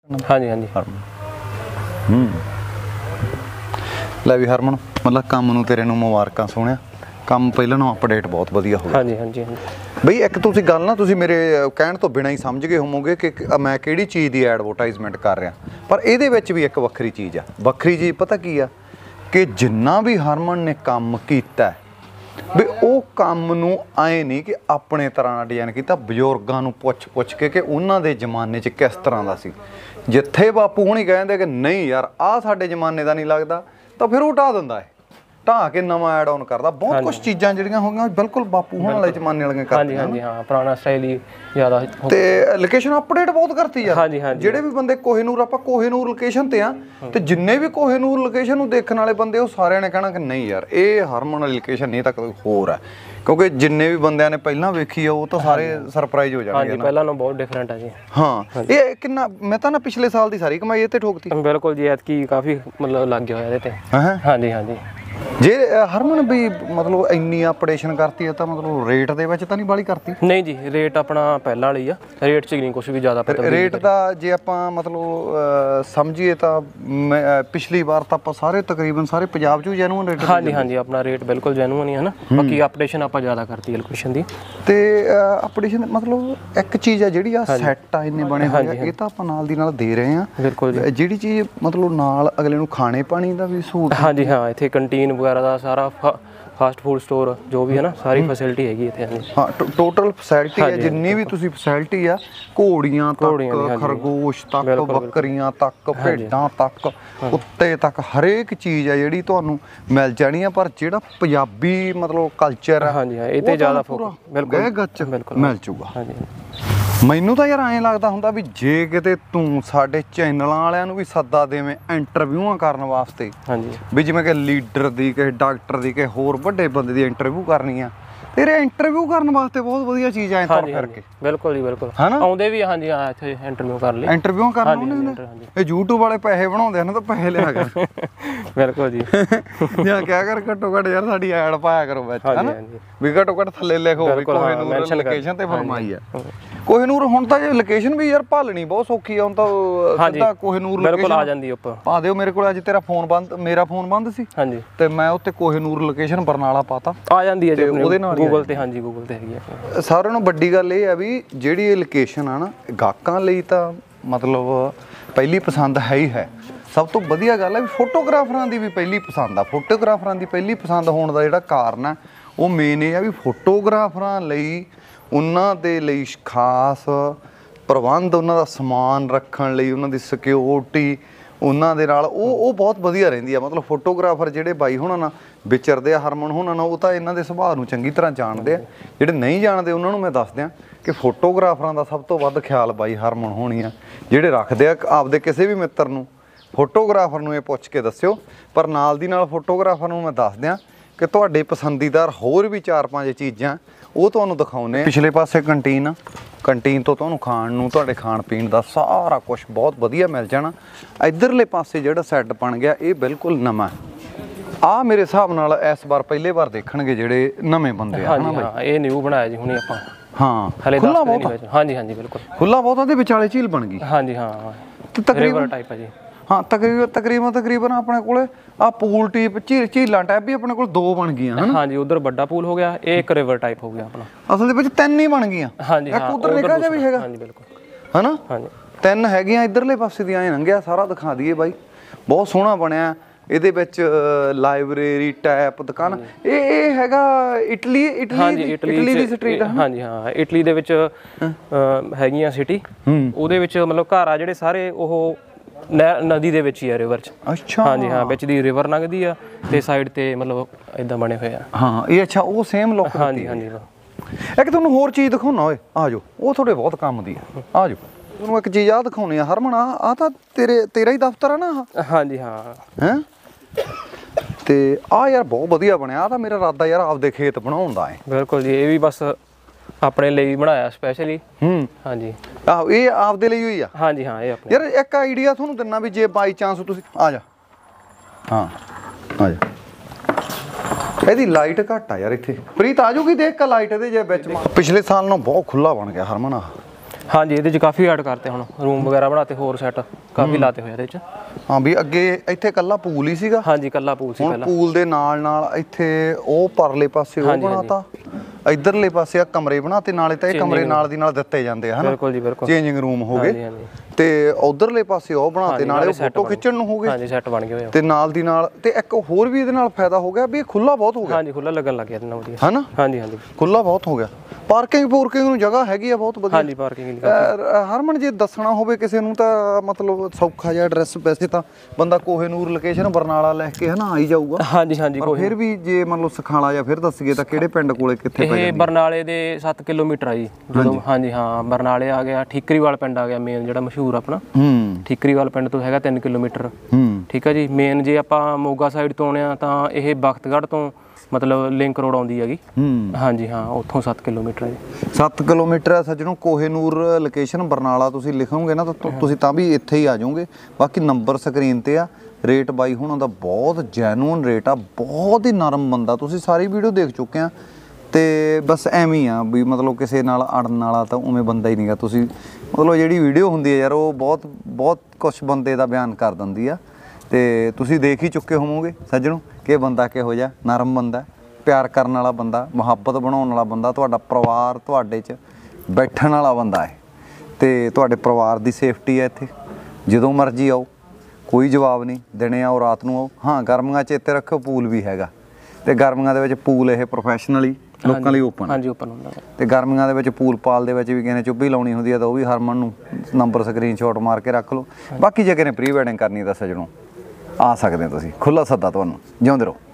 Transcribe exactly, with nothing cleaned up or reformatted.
हाँ जी हाँ जी हरमन हूँ लै भी हरमन मतलब काम नूं तेरे नूं मुबारकां सोहणिया काम पहले नालों अपडेट बहुत वधिया हो गया। हाँ जी हाँ जी हाँ जी बई एक तुसीं गल ना तुसीं मेरे कहण तो बिना ही समझ गए होवोगे कि मैं किहड़ी चीज़ की एडवरटाइजमेंट कर रहा, पर इहदे विच भी एक वक्खरी चीज़ आ। वक्खरी चीज़ पता की आ कि जिन्ना भी हरमन ने काम कीता भी ਉਹ ਕੰਮ ਨੂੰ ਆਏ नहीं कि अपने तरह डिजाइन किया, बजुर्गों ਨੂੰ पुछ पुछ के कि उन्हां दे जमाने च किस तरह ਦਾ ਸੀ। जिथे बापू हुणी कहंदे कि नहीं यार आ साडे जमाने ਦਾ नहीं लगदा ਤਾਂ ਫਿਰ ਉਹ ਢਾ ਦਿੰਦਾ है, ਢਾ ਕੇ ਨਵਾਂ ਐਡ ਆਨ ਕਰਦਾ। ਬਹੁਤ ਕੁਝ ਚੀਜ਼ਾਂ ਜਿਹੜੀਆਂ ਹੋ ਗਈਆਂ ਬਿਲਕੁਲ ਬਾਪੂ ਹੋਣ ਵਾਲੇ ਜ਼ਮਾਨੇ ਵਾਲੀਆਂ ਕਰਦੀਆਂ। ਹਾਂਜੀ ਹਾਂਜੀ ਹਾਂ ਪੁਰਾਣਾ ਸਟਾਈਲ ਹੀ ਜ਼ਿਆਦਾ ਤੇ ਲੋਕੇਸ਼ਨ ਅਪਡੇਟ ਬਹੁਤ ਕਰਤੀ ਯਾਰ। ਹਾਂਜੀ ਹਾਂਜੀ ਜਿਹੜੇ ਵੀ ਬੰਦੇ ਕੋਹਿਨੂਰ, ਆਪਾਂ ਕੋਹਿਨੂਰ ਲੋਕੇਸ਼ਨ ਤੇ ਆ ਤੇ ਜਿੰਨੇ ਵੀ ਕੋਹਿਨੂਰ ਲੋਕੇਸ਼ਨ ਨੂੰ ਦੇਖਣ ਵਾਲੇ ਬੰਦੇ ਉਹ ਸਾਰਿਆਂ ਨੇ ਕਹਿਣਾ ਕਿ ਨਹੀਂ ਯਾਰ ਇਹ ਹਰਮਨ ਵਾਲੀ ਲੋਕੇਸ਼ਨ ਨਹੀਂ ਤਾਂ ਕੋਈ ਹੋਰ ਹੈ, ਕਿਉਂਕਿ ਜਿੰਨੇ ਵੀ ਬੰਦਿਆਂ ਨੇ ਪਹਿਲਾਂ ਵੇਖੀ ਆ ਉਹ ਤਾਂ ਸਾਰੇ ਸਰਪ੍ਰਾਈਜ਼ ਹੋ ਜਾਣਗੇ। ਹਾਂਜੀ ਪਹਿਲਾਂ ਨਾਲੋਂ ਬਹੁਤ ਡਿਫਰੈਂਟ ਹੈ ਜੀ। ਹਾਂ ਇਹ ਕਿੰਨਾ ਮੈਂ ਤਾਂ ਨਾ ਪਿਛਲੇ ਸਾਲ ਦੀ ਸਾਰੀ ਕਮਾਈ ਇਹ ਤੇ ਠੋਕਤੀ। ਬਿਲਕੁਲ ਜੀ ਐਤਕੀ ਕਾਫੀ ਮਤਲਬ ਲੱਗ ਗਿਆ ਇਹਦੇ ਤੇ। ਹਾਂਜੀ ਹਾਂਜੀ ਜੇ ਹਰਮਨ ਵੀ ਮਤਲਬ ਇੰਨੀ ਆਪਰੇਸ਼ਨ ਕਰਤੀ ਹੈ ਤਾਂ ਮਤਲਬ ਰੇਟ ਦੇ ਵਿੱਚ ਤਾਂ ਨਹੀਂ ਬਾਲੀ ਕਰਤੀ? ਨਹੀਂ ਜੀ ਰੇਟ ਆਪਣਾ ਪਹਿਲਾਂ ਵਾਲੀ ਆ, ਰੇਟ 'ਚ ਨਹੀਂ ਕੁਝ ਵੀ ਜ਼ਿਆਦਾ ਪਤਾ। ਰੇਟ ਦਾ ਜੇ ਆਪਾਂ ਮਤਲਬ ਸਮਝੀਏ ਤਾਂ ਪਿਛਲੀ ਵਾਰ ਤਾਂ ਆਪਾਂ ਸਾਰੇ ਤਕਰੀਬਨ ਸਾਰੇ ਪੰਜਾਬ 'ਚ ਜੈਨੂਅਨ ਰੇਟ। ਹਾਂਜੀ ਹਾਂਜੀ ਆਪਣਾ ਰੇਟ ਬਿਲਕੁਲ ਜੈਨੂਅਨ ਹੀ ਹੈ ਨਾ। ਬਾਕੀ ਆਪਰੇਸ਼ਨ ਆਪਾਂ ਜ਼ਿਆਦਾ ਕਰਤੀ ਹੈ ਲੋਕੇਸ਼ਨ ਦੀ। ਤੇ ਆਪਰੇਸ਼ਨ ਮਤਲਬ ਇੱਕ ਚੀਜ਼ ਆ ਜਿਹੜੀ ਆ ਸੈੱਟ ਆ ਇੰਨੇ ਬਣੇ ਹੋਏ ਆ ਇਹ ਤਾਂ ਆਪਾਂ ਨਾਲ ਦੀ ਨਾਲ ਦੇ ਰਹੇ ਆ। ਬਿਲਕੁਲ ਜੀ ਜਿਹੜੀ ਚੀਜ਼ ਮਤਲਬ ਨਾਲ ਅਗਲੇ ਨੂੰ ਖਾਣੇ ਪਾਣੀ ਦਾ ਵੀ ਸਹੂਲਤ। ਹਾਂਜੀ ਹਾਂ ਇੱਥੇ ਕੰਟੀਨ ਵਗੈਰਾ ਦਾ ਸਾਰਾ ਫਾਸਟ ਫੂਡ ਸਟੋਰ ਜੋ ਵੀ ਹੈ ਨਾ ਸਾਰੀ ਫੈਸਿਲਿਟੀ ਹੈਗੀ ਇੱਥੇ। ਹਾਂ ਟੋਟਲ ਫੈਸਿਲਿਟੀ ਹੈ ਜਿੰਨੀ ਵੀ ਤੁਸੀਂ ਫੈਸਿਲਿਟੀ ਆ, ਘੋੜੀਆਂ ਤੱਕ, ਖਰਗੋਸ਼ ਤੱਕ, ਬੱਕਰੀਆਂ ਤੱਕ, ਭੇਡਾਂ ਤੱਕ, ਕੁੱਤੇ ਤੱਕ, ਹਰੇਕ ਚੀਜ਼ ਆ ਜਿਹੜੀ ਤੁਹਾਨੂੰ ਮਿਲ ਜਾਣੀ ਆ। ਪਰ ਜਿਹੜਾ ਪੰਜਾਬੀ ਮਤਲਬ ਕਲਚਰ ਆ ਹਾਂਜੀ ਹਾਂ ਇਹ ਤੇ ਜ਼ਿਆਦਾ ਫੋਕਸ ਬਿਲਕੁਲ ਮਿਲ ਜੂਗਾ। ਹਾਂਜੀ ਮੈਨੂੰ ਤਾਂ ਯਾਰ ਐਂ ਲੱਗਦਾ ਹੁੰਦਾ ਵੀ ਜੇ ਕਿਤੇ ਤੂੰ ਸਾਡੇ ਚੈਨਲਾਂ ਵਾਲਿਆਂ ਨੂੰ ਵੀ ਸੱਦਾ ਦੇਵੇਂ ਇੰਟਰਵਿਊਆਂ ਕਰਨ ਵਾਸਤੇ। ਹਾਂਜੀ ਵੀ ਜਿਵੇਂ ਕਿ ਲੀਡਰ ਦੀ, ਕਿਸੇ ਡਾਕਟਰ ਦੀ, ਕਿਸੇ ਹੋਰ ਵੱਡੇ ਬੰਦੇ ਦੀ ਇੰਟਰਵਿਊ ਕਰਨੀ ਆ, ਤੇਰੇ ਇੰਟਰਵਿਊ ਕਰਨ ਵਾਸਤੇ ਬਹੁਤ ਵਧੀਆ ਚੀਜ਼ ਐ ਤੁਰ ਫਿਰ ਕੇ। ਬਿਲਕੁਲ ਜੀ ਬਿਲਕੁਲ ਆਉਂਦੇ ਵੀ। ਹਾਂਜੀ ਹਾਂ ਇੱਥੇ ਇੰਟਰਵਿਊ ਕਰ ਲਈ। ਇੰਟਰਵਿਊ ਕਰਨ ਉਹਨੇ ਇਹ YouTube ਵਾਲੇ ਪੈਸੇ ਬਣਾਉਂਦੇ ਹਨ ਤਾਂ ਪੈਸੇ ਲਿਆ ਕਰ। ਬਿਲਕੁਲ ਜੀ ਜਾਂ ਕਿਆ ਕਰ ਘੱਟੋ ਘੱਟ ਯਾਰ ਸਾਡੀ ਐਡ ਪਾਇਆ ਕਰੋ ਵਿੱਚ ਹਨਾ ਵੀ ਘੱਟੋ ਘੱਟ ਥੱਲੇ ਲਿਖੋ ਵੀ ਕੋਹਿਨੂਰ ਲੋਕੇਸ਼ਨ ਤੇ ਫਰਮਾਈ ਆ। ਕੋਹਿਨੂਰ ਹੁਣ ਤਾਂ ਇਹ ਲੋਕੇਸ਼ਨ ਵੀ ਯਾਰ ਭਾਲਣੀ ਬਹੁਤ ਸੌਖੀ ਆ। ਹੁਣ ਤਾਂ ਸਿੱਧਾ ਕੋਹਿਨੂਰ ਲੋਕੇਸ਼ਨ ਆ ਜਾਂਦੀ ਉੱਪਰ ਪਾ ਦਿਓ। ਮੇਰੇ ਕੋਲ ਅੱਜ ਤੇਰਾ ਫੋਨ ਬੰਦ, ਮੇਰਾ ਫੋਨ ਬੰਦ ਸੀ। ਹਾਂਜੀ ਤੇ ਮੈਂ ਉੱਤੇ ਕੋਹਿਨੂਰ ਲੋਕੇਸ਼ਨ ਬਰਨਾਲਾ ਪਾਤਾ ਆ ਜਾਂਦੀ ਹੈ ਜੀ ਉਹਦੇ ਨਾਲ ਗੂਗਲ ਤੇ। ਹਾਂਜੀ ਗੂਗਲ ਤੇ ਹੈਗੀ ਆ। ਸਾਰਿਆਂ ਨੂੰ ਵੱਡੀ ਗੱਲ ਇਹ ਆ ਵੀ ਜਿਹੜੀ ਇਹ ਲੋਕੇਸ਼ਨ ਆ ਨਾ ਗਾਹਕਾਂ ਲਈ ਤਾਂ ਮਤਲਬ ਪਹਿਲੀ ਪਸੰਦ ਹੈ ਹੀ ਹੈ। ਸਭ ਤੋਂ ਵਧੀਆ ਗੱਲ ਹੈ ਵੀ ਫੋਟੋਗ੍ਰਾਫਰਾਂ ਦੀ ਵੀ ਪਹਿਲੀ ਪਸੰਦ ਆ। ਫੋਟੋਗ੍ਰਾਫਰਾਂ ਦੀ ਪਹਿਲੀ ਪਸੰਦ ਹੋਣ ਦਾ ਜਿਹੜਾ ਕਾਰਨ ਹੈ ਉਹ ਮੇਨ ਇਹ ਆ ਵੀ ਫੋਟੋਗ੍ਰਾਫਰਾਂ ਲਈ ਉਹਨਾਂ ਦੇ ਲਈ ਖਾਸ ਪ੍ਰਬੰਧ, ਉਹਨਾਂ ਦਾ ਸਮਾਨ ਰੱਖਣ ਲਈ, ਉਹਨਾਂ ਦੀ ਸਿਕਿਉਰਿਟੀ ਉਹਨਾਂ ਦੇ ਨਾਲ ਉਹ ਉਹ ਬਹੁਤ ਵਧੀਆ ਰਹਿੰਦੀ ਆ। ਮਤਲਬ ਫੋਟੋਗ੍ਰਾਫਰ ਜਿਹੜੇ ਬਾਈ ਹੋਣਾ ਨਾਲ ਵਿਚਰਦੇ ਆ, ਹਰਮਨ ਹੋਣਾ ਨਾਲ, ਉਹ ਤਾਂ ਇਹਨਾਂ ਦੇ ਸੁਭਾਅ ਨੂੰ ਚੰਗੀ ਤਰ੍ਹਾਂ ਜਾਣਦੇ ਆ। ਜਿਹੜੇ ਨਹੀਂ ਜਾਣਦੇ ਉਹਨਾਂ ਨੂੰ ਮੈਂ ਦੱਸ ਦਿਆਂ ਕਿ ਫੋਟੋਗ੍ਰਾਫਰਾਂ ਦਾ ਸਭ ਤੋਂ ਵੱਧ ਖਿਆਲ ਬਾਈ ਹਰਮਨ ਹੋਣੀ ਆ। ਜਿਹੜੇ ਰੱਖਦੇ ਆ ਆਪਦੇ ਕਿਸੇ ਵੀ ਮਿੱਤਰ ਨੂੰ ਫੋਟੋਗ੍ਰਾਫਰ ਨੂੰ ਇਹ ਪੁੱਛ ਕੇ ਦੱਸਿਓ। ਪਰ ਨਾਲ ਦੀ ਨਾਲ ਫੋਟੋਗ੍ਰਾਫਰ ਨੂੰ ਮੈਂ ਦੱਸ ਦਿਆਂ ਕਿ ਤੁਹਾਡੇ ਪਸੰਦੀਦਾਰ ਹੋਰ ਵੀ ਚਾਰ ਪੰਜ ਚੀਜ਼ਾਂ ਉਹ ਤੁਹਾਨੂੰ ਦਿਖਾਉਂਦੇ। ਪਿਛਲੇ ਪਾਸੇ ਕੰਟੀਨ ਆ, ਕੰਟੀਨ ਤੋਂ ਤੁਹਾਨੂੰ ਖਾਣ ਨੂੰ, ਤੁਹਾਡੇ ਖਾਣ ਪੀਣ ਦਾ ਸਾਰਾ ਕੁਝ ਬਹੁਤ ਵਧੀਆ ਮਿਲ ਜਾਣਾ। ਇੱਧਰਲੇ ਪਾਸੇ ਜਿਹੜਾ ਸੈੱਟ ਬਣ ਗਿਆ ਇਹ ਬਿਲਕੁਲ ਨਵਾਂ ਆ। ਮੇਰੇ ਹਿਸਾਬ ਨਾਲ ਇਸ ਵਾਰ ਪਹਿਲੇ ਵਾਰ ਦੇਖਣਗੇ ਜਿਹੜੇ ਨਵੇਂ ਬੰਦੇ ਆ। ਹਾਂ ਇਹ ਨਿਊ ਬਣਾਇਆ ਜੀ ਹੁਣੇ ਆਪਾਂ। ਹਾਂ ਹਲੇ ਖੁੱਲਾ ਬਹੁਤ। ਹਾਂਜੀ ਹਾਂਜੀ ਬਿਲਕੁਲ ਖੁੱਲਾ ਬਹੁਤ ਆ ਤੇ ਵਿਚਾਲੇ ਝੀਲ ਬਣ ਗਈ। ਹਾਂਜੀ ਹਾਂ ਤਕਰੀਬਨ ਟਾਈਪ ਆ ਜੀ। ਹਾਂ ਤਕਰੀਬਨ ਤਕਰੀਬਨ ਤਕਰੀਬਨ ਆਪਣੇ ਕੋਲੇ ਆ ਪੂਲ ਟਾਈਪ ਝੀਲ ਝੀਲਾਂ ਟਾਈਪ ਵੀ ਆਪਣੇ ਕੋਲ ਦੋ ਬਣ ਗਈਆਂ ਹਨ। ਹਾਂਜੀ ਉਧਰ ਵੱਡਾ ਪੂਲ ਹੋ ਗਿਆ, ਇਹ ਇੱਕ ਰਿਵਰ ਟਾਈਪ ਹੋ ਗਿਆ ਆਪਣਾ। ਅਸਲ ਦੇ ਵਿੱਚ ਤਿੰਨ ਹੀ ਬਣ ਗਈਆਂ। ਹਾਂਜੀ ਇੱਕ ਉਧਰ ਨਿਕਾ ਜਿਹਾ ਵੀ ਹੈਗਾ। ਹਾਂਜੀ ਬਿਲਕੁਲ ਹਨਾ ਹਾਂਜੀ ਤਿੰਨ ਹੈਗੀਆਂ। ਇੱਧਰਲੇ ਪਾਸੇ ਦੀਆਂ ਐ ਲੰਘਿਆ ਸਾਰਾ ਦਿਖਾ ਦਈਏ ਬਾਈ। ਬਹੁਤ ਸੋਹਣਾ ਬਣਿਆ। ਇਹਦੇ ਵਿੱਚ ਲਾਇਬ੍ਰੇਰੀ ਟਾਈਪ ਦੁਕਾਨ। ਇਹ ਇਹ ਹੈਗਾ ਇਟਲੀ ਇਟਲੀ ਇਟਲੀ ਦੀ ਸਟਰੀਟ। ਹਾਂਜੀ ਹਾਂ ਇਟਲੀ ਦੇ ਵਿੱਚ ਹੈਗੀਆਂ ਸਿਟੀ। ਉਹਦੇ ਵਿੱਚ ਮਤਲਬ ਘਰ ਆ ਜਿਹੜੇ ਸਾਰੇ ਉਹ ਨਦੀ ਦੇ ਵਿੱਚ ਹੀ ਆ, ਰਿਵਰ ਚ। ਅੱਛਾ ਹਾਂਜੀ ਹਾਂ ਵਿੱਚ ਦੀ ਰਿਵਰ ਲੰਘਦੀ ਆ ਤੇ ਸਾਈਡ ਤੇ ਮਤਲਬ ਇਦਾਂ ਬਣੇ ਹੋਏ ਆ। ਹਾਂ ਇਹ ਅੱਛਾ ਉਹ ਸੇਮ ਲੁੱਕ। ਹਾਂਜੀ ਹਾਂਜੀ ਇੱਕ ਤੁਹਾਨੂੰ ਹੋਰ ਚੀਜ਼ ਦਿਖਾਉਣਾ ਓਏ ਆ ਜਾਓ, ਉਹ ਤੁਹਾਡੇ ਬਹੁਤ ਕੰਮ ਦੀ ਆ। ਆ ਜਾਓ ਤੁਹਾਨੂੰ ਇੱਕ ਚੀਜ਼ ਆ ਦਿਖਾਉਣੀ ਆ ਹਰਮਨ। ਆ ਤਾਂ ਤੇਰੇ ਤੇਰਾ ਹੀ ਦਫ਼ਤਰ ਆ ਨਾ ਆਹ? ਹਾਂਜੀ ਹਾਂ ਹੈਂ ਤੇ ਆ ਯਾਰ ਬਹੁਤ ਵਧੀਆ ਬਣਿਆ। ਆ ਤਾਂ ਮੇਰਾ ਇਰਾਦਾ ਯਾਰ ਆਪਦੇ ਖੇਤ ਬਣਾਉਣ ਦਾ ਹੈ। ਬਿਲਕੁਲ ਜੀ ਇਹ ਵੀ ਬਸ ਆਪਣੇ ਲਈ ਬਣਾਇਆ ਸਪੈਸ਼ਲੀ। ਹੂੰ ਹਾਂਜੀ ਆਹੋ ਇਹ ਆਪਦੇ ਲਈ ਹੋਈ ਆ। ਹਾਂਜੀ ਹਾਂ ਇਹ ਆਪਣੇ ਯਾਰ ਇੱਕ ਆਈਡੀਆ ਤੁਹਾਨੂੰ ਦਿੰਨਾ ਵੀ ਜੇ ਬਾਈ ਚਾਂਸ ਤੁਸੀਂ ਆ ਜਾ। ਹਾਂ ਆ ਜਾ। ਇਹਦੀ ਲਾਈਟ ਘੱਟ ਆ ਯਾਰ ਇੱਥੇ। ਪ੍ਰੀਤ ਆ ਜੂਗੀ ਦੇਖ ਕੇ ਲਾਈਟ ਇਹਦੇ ਜੇ ਵਿੱਚ। ਪਿਛਲੇ ਸਾਲ ਨਾਲੋਂ ਬਹੁਤ ਖੁੱਲਾ ਬਣ ਗਿਆ ਹਰਮਨ। ਆ ਹਾਂਜੀ ਇਹਦੇ ਚ ਕਾਫੀ ਐਡ ਕਰਤੇ ਹੁਣ ਰੂਮ ਵਗੈਰਾ ਬਣਾਤੇ ਹੋਰ ਸੈੱਟ ਕਾਫੀ ਲਾਤੇ ਹੋਏ ਇਹਦੇ ਚ ਹਾਂ ਵੀ ਅੱਗੇ ਇੱਥੇ ਕੱਲਾ ਪੂਲ ਹੀ ਸੀਗਾ ਹਾਂਜੀ ਕੱਲਾ ਪੂਲ ਸੀ ਪਹਿਲਾਂ ਪੂਲ ਦੇ ਨਾਲ ਨਾਲ ਇੱਥੇ ਉਹ ਪਰਲੇ ਪਾਸੇ ਉਹ ਬਣਾਤਾ ਇਧਰਲੇ ਪਾਸੇ ਆ ਕਮਰੇ ਬਣਾਤੇ ਨਾਲੇ ਤਾਂ ਇਹ ਕਮਰੇ ਨਾਲ ਦੀ ਨਾਲ ਦਿੱਤੇ ਜਾਂਦੇ ਆ ਹਨਾ ਬਿਲਕੁਲ ਜੀ ਬਿਲਕੁਲ ਚੇਂਜਿੰਗ ਰੂਮ ਹੋ ਗਏ ਤੇ ਉਧਰਲੇ ਪਾਸੇ ਉਹ ਬਣਾਤੇ ਨਾਲੇ ਫੋਟੋ ਖਿੱਚਣ ਨੂੰ ਹੋ ਗਏ ਹਾਂਜੀ ਸੈੱਟ ਬਣ ਗਏ ਹੋਏ ਤੇ ਨਾਲ ਦੀ ਨਾਲ ਤੇ ਇੱਕ ਹੋਰ ਵੀ ਇਹਦੇ ਨਾਲ ਫਾਇਦਾ ਹੋ ਗਿਆ ਵੀ ਇਹ ਖੁੱਲਾ ਬਹੁਤ ਹੋ ਗਿਆ ਹਾਂਜੀ ਖੁੱਲਾ ਲੱਗਣ ਲੱਗ ਗਿਆ ਇਹਦੇ ਨਾਲ ਵਧੀਆ ਹਨਾ ਹਾਂਜੀ ਹਾਂਜੀ ਖੁੱਲਾ ਬਹੁਤ ਹੋ ਗਿਆ ਪਾਰਕਿੰਗ ਪੂਰਕਿੰਗ ਨੂੰ ਜਗ੍ਹਾ ਹੈਗੀ ਆ ਬਹੁਤ ਵਧੀਆ ਹਾਂਜੀ ਪਾਰਕਿੰਗ ਹਰਮਨ ਜੇ ਦੱਸਣਾ ਹੋਵੇ ਕਿਸੇ ਨੂੰ ਤਾਂ ਮਤਲਬ ਸੌਖਾ ਜਿਹਾ ਐਡਰੈਸ ਵੈਸੇ ਤਾਂ ਬੰਦਾ ਕੋਹੇਨੂਰ ਲੋਕੇਸ਼ਨ ਬਰਨਾਲਾ ਲੈ ਕੇ ਹਨਾ ਆਈ ਜਾਊਗਾ ਹਾਂਜੀ ਹਾਂਜੀ ਪਰ ਫਿਰ ਵੀ ਜੇ ਮਤਲਬ ਸਖਾਲਾ ਜਾਂ ਫਿਰ ਦੱਸੀਏ ਤਾਂ ਕਿਹੜੇ ਪਿੰਡ ਕੋਲੇ ਕਿੱਥੇ ਪੈ ਇਹ ਬਰਨਾਲੇ ਦੇ ਸੱਤ ਕਿਲੋਮੀਟਰ ਆ ਜੀ ਜਦੋਂ ਹਾਂਜੀ ਹਾਂ ਬਰਨਾਲੇ ਆ ਗਿਆ ਠੀਕਰੀਵਾਲ ਪਿੰਡ ਆ ਗਿਆ ਮੇਨ ਜਿਹੜਾ ਮਸ਼ਹੂਰ ਆਪਣਾ ਹੂੰ ਠੀਕਰੀਵਾਲ ਪਿੰਡ ਤੋਂ ਹੈਗਾ ਤਿੰਨ ਕਿਲੋਮੀਟਰ ਹੂੰ ਠੀਕ ਆ ਜੀ ਮੇਨ ਜੇ ਆਪਾਂ ਮੋਗਾ ਸਾਈਡ ਤੋਂ ਆਉਣੇ ਆ ਤਾਂ ਇਹ ਬਖਤਗੜ੍ਹ ਤੋਂ ਮਤਲਬ ਲਿੰਕ ਰੋਡ ਆਉਂਦੀ ਹੈਗੀ ਹੂੰ ਹਾਂਜੀ ਹਾਂ ਉੱਥੋਂ ਸੱਤ ਕਿਲੋਮੀਟਰ ਹੈ ਜੀ ਸੱਤ ਕਿਲੋਮੀਟਰ ਹੈ ਸੱਜਣੋ ਕੋਹੇਨੂਰ ਲੋਕੇਸ਼ਨ ਬਰਨਾਲਾ ਤੁਸੀਂ ਲਿਖੋਗੇ ਨਾ ਤਾਂ ਤੁਸੀਂ ਤਾਂ ਵੀ ਇੱਥੇ ਹੀ ਆ ਜਾਓਗੇ ਬਾਕੀ ਨੰਬਰ ਸਕਰੀਨ ਤੇ ਆ ਰੇਟ ਬਾਈ ਹੁਣਾਂ ਦਾ ਬਹੁਤ ਜੈਨੂਅਨ ਰੇਟ ਆ ਬਹੁਤ ਹੀ ਨਰਮ ਬੰਦਾ ਤੁਸੀਂ ਸਾਰੀ ਵੀਡੀਓ ਦੇਖ ਚੁੱਕੇ ਆ ਤੇ ਬਸ ਐਵੇਂ ਹੀ ਆ ਵੀ ਮਤਲਬ ਕਿਸੇ ਨਾਲ ਅੜਨ ਵਾਲਾ ਤਾਂ ਉਵੇਂ ਬੰਦਾ ਹੀ ਨਹੀਂਗਾ ਤੁਸੀਂ ਮਤਲਬ ਜਿਹੜੀ ਵੀਡੀਓ ਹੁੰਦੀ ਹੈ ਯਾਰ ਉਹ ਬਹੁਤ ਬਹੁਤ ਕੁਛ ਬੰਦੇ ਦਾ ਬਿਆਨ ਕਰ ਦਿੰਦੀ ਆ ਤੇ ਤੁਸੀਂ ਦੇਖ ਹੀ ਚੁੱਕੇ ਹੋਵੋਗੇ ਸੱਜਣੋ ਕਿ ਬੰਦਾ ਕਿਹੋ ਜਿਹਾ ਨਰਮ ਬੰਦਾ ਪਿਆਰ ਕਰਨ ਵਾਲਾ ਬੰਦਾ ਮੁਹੱਬਤ ਬਣਾਉਣ ਵਾਲਾ ਬੰਦਾ ਤੁਹਾਡਾ ਪਰਿਵਾਰ ਤੁਹਾਡੇ 'ਚ ਬੈਠਣ ਵਾਲਾ ਬੰਦਾ ਹੈ ਤੇ ਤੁਹਾਡੇ ਪਰਿਵਾਰ ਦੀ ਸੇਫਟੀ ਹੈ ਇੱਥੇ ਜਦੋਂ ਮਰਜ਼ੀ ਆਓ ਕੋਈ ਜਵਾਬ ਨਹੀਂ ਦਿਨੇ ਆਓ ਰਾਤ ਨੂੰ ਆਓ ਹਾਂ ਗਰਮੀਆਂ 'ਚ ਇੱਥੇ ਰੱਖੋ ਪੂਲ ਵੀ ਹੈਗਾ ਤੇ ਗਰਮੀਆਂ ਦੇ ਵਿੱਚ ਪੂਲ ਇਹ ਪ੍ਰੋਫੈਸ਼ਨਲੀ ਲੋਕਾਂ ਲਈ ਓਪਨ ਹਾਂਜੀ ਓਪਨ ਹੁੰਦਾ ਤੇ ਗਰਮੀਆਂ ਦੇ ਵਿੱਚ ਪੂਲ ਪਾਲ ਦੇ ਵਿੱਚ ਵੀ ਕਿਸੇ ਨੇ ਚੁੱਭੀ ਲਾਉਣੀ ਹੁੰਦੀ ਹੈ ਤਾਂ ਉਹ ਵੀ ਹਰਮਨ ਨੂੰ ਨੰਬਰ ਸਕਰੀਨਸ਼ਾਟ ਮਾਰ ਕੇ ਰੱਖ ਲਓ ਬਾਕੀ ਜੇ ਕਿਸੇ ਨੇ ਪ੍ਰੀ ਵੈਡਿੰਗ ਕਰਨੀ ਤਾਂ ਸੱਜਣੋ ਆ ਸਕਦੇ ਤੁਸੀਂ ਖੁੱਲਾ ਸੱਦਾ ਤੁਹਾਨੂੰ ਜਿਉਂਦੇ ਰਹੋ।